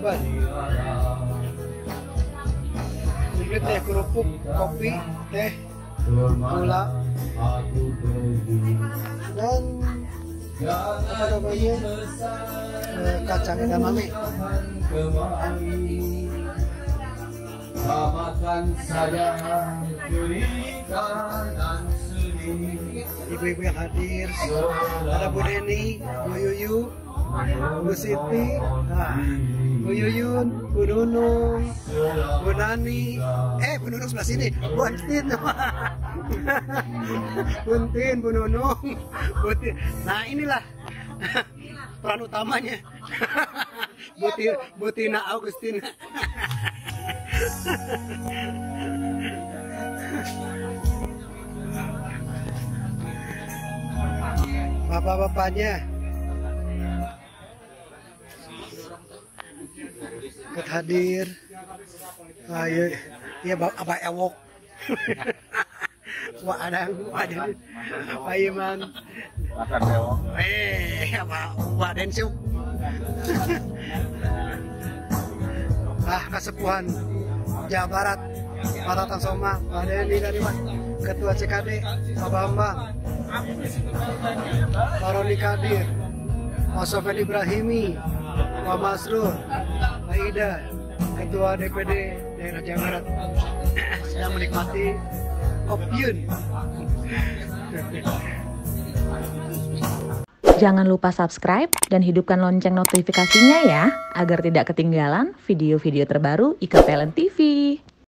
sobat. Ini teh kerupuk, kopi, teh, gula, dan apa namanya, kacang edamame. Ibu-ibu yang hadir, ada Bu Deni, Bu Yuyu, Bu Siti, Bu Yuyun, Bu Nunung, Bu Nani, Bu Nunung sebelah sini, Bu Antin, Buntin, Bu Nunung, Buntin. Nah inilah peran utamanya, Butina Augustina. Bapak-bapaknya ikut hadir. Ayo, ya Abah Ewok. Wah ada Pak Iman. Abah Densuk. Kesepuhan Jawa Barat, Pak Tatang Soma, Pak Deni Kadiman, Ketua CKD, Pak Bambang, Pak Roni Kadir, Pak Sofyan Ibrahimi, Pak Masrur, Pak Ida, Ketua DPD daerah Jawa Barat, sedang menikmati kopiun. Jangan lupa subscribe dan hidupkan lonceng notifikasinya ya, agar tidak ketinggalan video-video terbaru IKPLN TV.